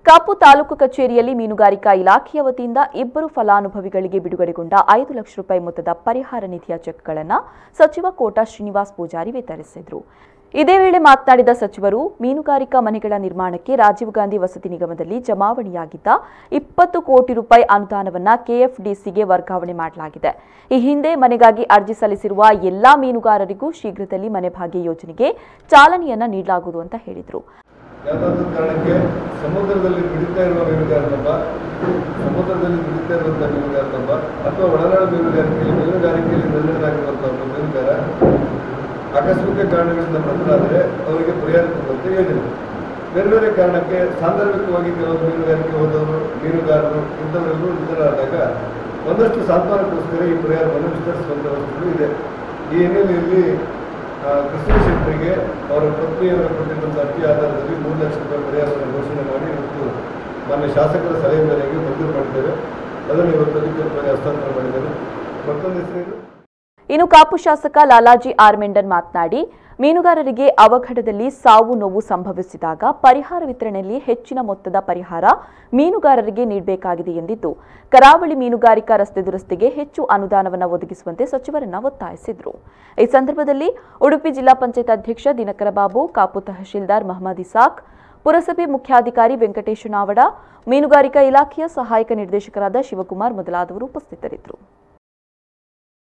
ಕಾಪು ತಾಲೂಕು ಕಚೇರಿಯಲ್ಲಿ ಮೀನುಗಾರಿಕಾ ಇಲಾಖೆಯ ವತಿಯಿಂದ ಇಬ್ಬರು ಫಲಾನುಭವಿಗಳಿಗೆ ಬಿಡುಗಡೆಗೊಂಡ 5 ಲಕ್ಷ ರೂಪಾಯಿ ಮೊತ್ತದ ಪರಿಹಾರ ನಿಧಿಯ ಚೆಕ್ಗಳನ್ನು ಸಚಿವ ಕೋಟಾ ಶ್ರೀನಿವಾಸ್ ಪೂಜಾರಿ ವಿತರಿಸಿದರು. ಇದೇ ವೇಳೆ ಮಾತನಾಡಿದ ಸಚಿವರು, ಮೀನುಗಾರಿಕಾ ಮನೆಗಳ ನಿರ್ಮಾಣಕ್ಕೆ ರಾಜೀವ್ ಗಾಂಧಿ ವಸತಿ ನಿಗಮದಲ್ಲಿ ಜಮಾವಣೆಯಾಗಿದ್ದ 20 ಕೋಟಿ ರೂಪಾಯಿ ಅನುದಾನವನ್ನು ಕೆಎಫ್ಡಿಸಿಗೆ ವರ್ಗಾವಣೆ ಮಾಡಲಾಗಿದೆ. ಈ ಹಿಂದೆ ಮನೆಗಾಗಿ ಅರ್ಜಿ ಸಲ್ಲಿಸಿರುವ ಎಲ್ಲಾ ಮೀನುಗಾರರಿಗೂ ಶೀಘ್ರದಲ್ಲಿ ಮನೆ ಭಾಗ್ಯ ಯೋಜನೆಗೆ ಚಾಲನೆಯನ್ನ ನೀಡಲಾಗುವುದು ಅಂತ ಹೇಳಿದರು. ಯಾವುದಾದ್ರೂ ಕಾರಣಕ್ಕೆ ಸಮುದ್ರದಲ್ಲಿ ದುಡಿತಾ ಇರುವ ಮೀನುಗಾರನೊಬ್ಬ, ಸಮುದ್ರದಲ್ಲಿ ದುಡಿತಾ ಇರುವಂಥ ಮೀನುಗಾರನೊಬ್ಬ ಅಥವಾ ಒಳನಾಡು ಮೀನುಗಾರಿಕೆಯಲ್ಲಿ ನಿರತರಾಗಿರುವಂಥ ಒಬ್ಬ ಮೀನುಗಾರ ಆಕಸ್ಮಿಕ ಕಾರಣಗಳಿಂದ ಬಂದರಾದರೆ ಅವರಿಗೆ ಪರಿಹಾರ ಕೊಡುವಂಥ ಯೋಜನೆ. ಬೇರೆ ಬೇರೆ ಕಾರಣಕ್ಕೆ ಸಾಂದರ್ಭಿಕವಾಗಿ ಕೆಲವು ಮೀನುಗಾರಿಕೆ ಹೋದವರು, ಮೀನುಗಾರರು ಇಂಥವರೆಲ್ಲರೂ ನಿಧನರಾದಾಗ ಒಂದಷ್ಟು ಸಾಂತ್ವನಕ್ಕೋಸ್ಕರ ಈ ಪರಿಹಾರವನ್ನು ವಿಸ್ತರಿಸುವಂಥ ವ್ಯವಸ್ಥೆಗಳು ಇದೆ. ಈ ಹಿನ್ನೆಲೆಯಲ್ಲಿ ಕೃಷಿ ಶೆಟ್ಟರಿಗೆ ಅವರ ಪತ್ನಿಯವರು ಕೊಟ್ಟಿರುವಂಥ ಅರ್ಜಿ ಆಧಾರದಲ್ಲಿ 3 ಲಕ್ಷ ರೂಪಾಯಿ ಪರಿಹಾರವನ್ನು ಘೋಷಣೆ ಮಾಡಿ ಇವತ್ತು ಮಾನ್ಯ ಶಾಸಕರ ಸಲಹೆ ಮೇರೆಗೆ ಮಂಜೂರು ಮಾಡಿದ್ದೇವೆ. ಅದನ್ನು ಇವತ್ತು ಅಧಿಕೃತವಾಗಿ ಹಸ್ತಾಂತರ ಮಾಡಿದ್ದೇವೆ. ಮತ್ತೊಂದು ಹೆಸರು ಇನ್ನು ಕಾಪು ಶಾಸಕ ಲಾಲಾಜಿ ಆರ್ ಮೆಂಡನ್ ಮಾತನಾಡಿ, ಮೀನುಗಾರರಿಗೆ ಅವಘಡದಲ್ಲಿ ಸಾವು ನೋವು ಸಂಭವಿಸಿದಾಗ ಪರಿಹಾರ ವಿತರಣೆಯಲ್ಲಿ ಹೆಚ್ಚಿನ ಮೊತ್ತದ ಪರಿಹಾರ ಮೀನುಗಾರರಿಗೆ ನೀಡಬೇಕಾಗಿದೆ ಎಂದಿದ್ದು, ಕರಾವಳಿ ಮೀನುಗಾರಿಕಾ ರಸ್ತೆ ದುರಸ್ತಿಗೆ ಹೆಚ್ಚು ಅನುದಾನವನ್ನು ಒದಗಿಸುವಂತೆ ಸಚಿವರನ್ನ ಒತ್ತಾಯಿಸಿದರು. ಈ ಸಂದರ್ಭದಲ್ಲಿ ಉಡುಪಿ ಜಿಲ್ಲಾ ಪಂಚಾಯತ್ ಅಧ್ಯಕ್ಷ ದಿನಕರ ಬಾಬು, ಕಾಪು ತಹಶೀಲ್ದಾರ್ ಮಹಮ್ಮದ್ ಇಸಾಕ್, ಪುರಸಭೆ ಮುಖ್ಯಾಧಿಕಾರಿ ವೆಂಕಟೇಶ ನಾವಡ, ಮೀನುಗಾರಿಕಾ ಇಲಾಖೆಯ ಸಹಾಯಕ ನಿರ್ದೇಶಕರಾದ ಶಿವಕುಮಾರ್ ಮೊದಲಾದವರು ಉಪಸ್ಥಿತರಿದ್ದರು.